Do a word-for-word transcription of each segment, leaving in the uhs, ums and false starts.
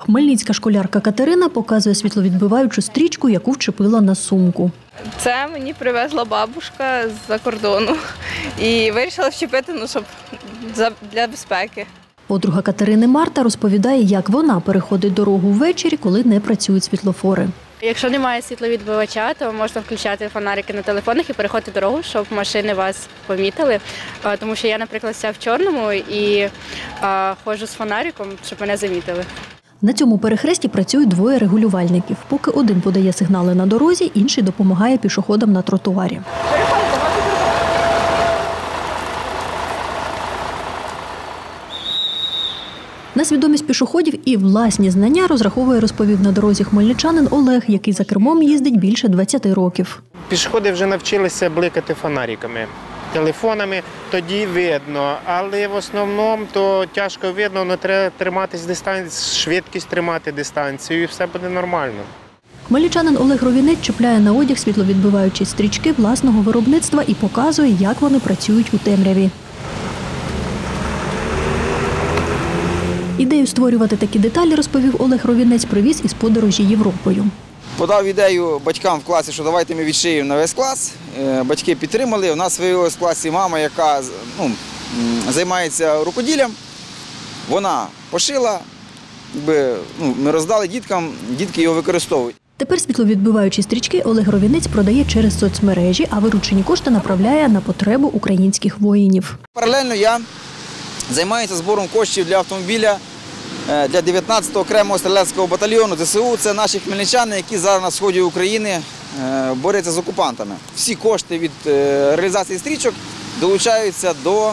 Хмельницька школярка Катерина показує світловідбиваючу стрічку, яку вчепила на сумку. Це мені привезла бабушка з-за кордону і вирішила вчепити, ну, щоб для безпеки. Подруга Катерини Марта розповідає, як вона переходить дорогу ввечері, коли не працюють світлофори. Якщо немає світловідбивача, то можна включати фонарики на телефонах і переходити дорогу, щоб машини вас помітили. Тому що я, наприклад, вся в чорному і а, ходжу з фонариком, щоб мене замітили. На цьому перехресті працюють двоє регулювальників. Поки один подає сигнали на дорозі, інший допомагає пішоходам на тротуарі. На свідомість пішоходів і власні знання розраховує, розповів на дорозі хмельничанин Олег, який за кермом їздить більше двадцяти років. Пішоходи вже навчилися бликати фонариками, телефонами, тоді видно, але в основному то тяжко видно, але треба триматись дистанцію, швидкість тримати дистанцію і все буде нормально. Хмельничанин Олег Ровінець чіпляє на одяг світловідбиваючі стрічки власного виробництва і показує, як вони працюють у темряві. Ідею створювати такі деталі, розповів Олег Ровінець, привіз із подорожі Європою. Подав ідею батькам в класі, що давайте ми відшиємо на весь клас. Батьки підтримали. У нас виявилась в класі мама, яка ну, займається рукоділлям. Вона пошила, якби, ну, ми роздали діткам, дітки його використовують. Тепер світловідбиваючі стрічки Олег Ровінець продає через соцмережі, а виручені кошти направляє на потребу українських воїнів. Паралельно я займаюся збором коштів для автомобіля для дев'ятнадцятого окремого стрілецького батальйону Д С У. Це наші хмельничани, які зараз на сході України борються з окупантами. Всі кошти від реалізації стрічок долучаються до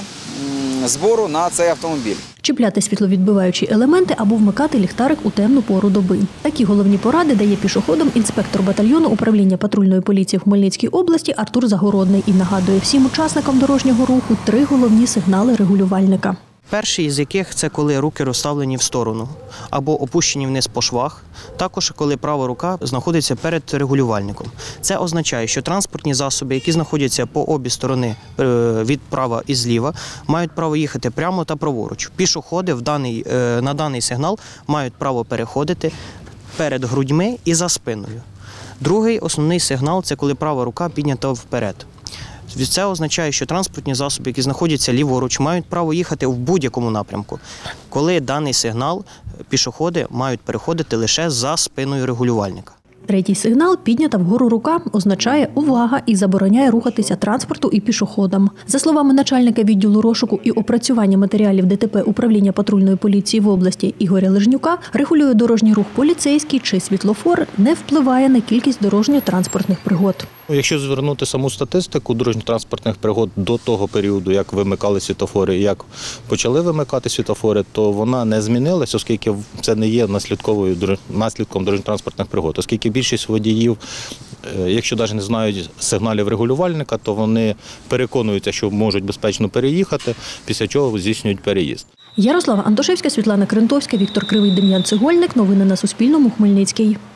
збору на цей автомобіль. Чіпляти світловідбиваючі елементи або вмикати ліхтарик у темну пору доби. Такі головні поради дає пішоходам інспектор батальйону управління патрульної поліції в Хмельницькій області Артур Загородний і нагадує всім учасникам дорожнього руху три головні сигнали регулювальника. Перший з яких – це коли руки розставлені в сторону або опущені вниз по швах, також коли права рука знаходиться перед регулювальником. Це означає, що транспортні засоби, які знаходяться по обі сторони від права і зліва, мають право їхати прямо та праворуч. Пішоходи в даний, на даний сигнал мають право переходити перед грудьми і за спиною. Другий основний сигнал – це коли права рука піднята вперед. Це означає, що транспортні засоби, які знаходяться ліворуч, мають право їхати в будь-якому напрямку. Коли даний сигнал, пішоходи мають переходити лише за спиною регулювальника. Третій сигнал «піднята вгору рука» означає «увага» і забороняє рухатися транспорту і пішоходам. За словами начальника відділу розшуку і опрацювання матеріалів Д Т П управління патрульної поліції в області Ігоря Лежнюка, регулює дорожній рух поліцейський чи світлофор не впливає на кількість дорожньо-транспортних пригод. Якщо звернути саму статистику дорожньо-транспортних пригод до того періоду, як вимикали світлофори і як почали вимикати світлофори, то вона не змінилася, оскільки це не є наслідковою наслідком дорожньо-транспортних пригод. Оскільки більшість водіїв, якщо навіть не знають сигналів регулювальника, то вони переконуються, що можуть безпечно переїхати, після чого здійснюють переїзд. Ярослава Антошевська, Світлана Крентовська, Віктор Кривий, Дем'ян Цегольник. Новини на Суспільному. Хмельницький.